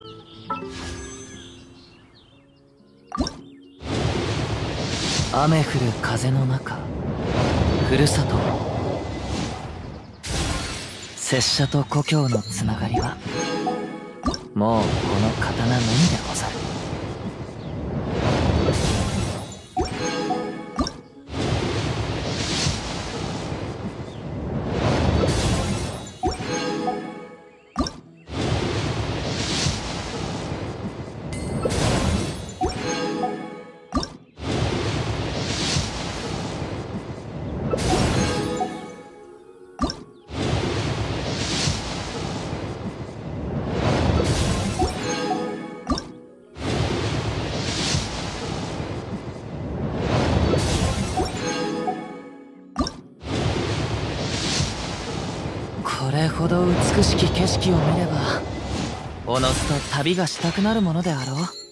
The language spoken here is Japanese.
雨降る風の中、ふるさと、拙者と故郷のつながりはもうこの刀のみでござる。これほど美しき景色を見ればおのずと旅がしたくなるものであろう。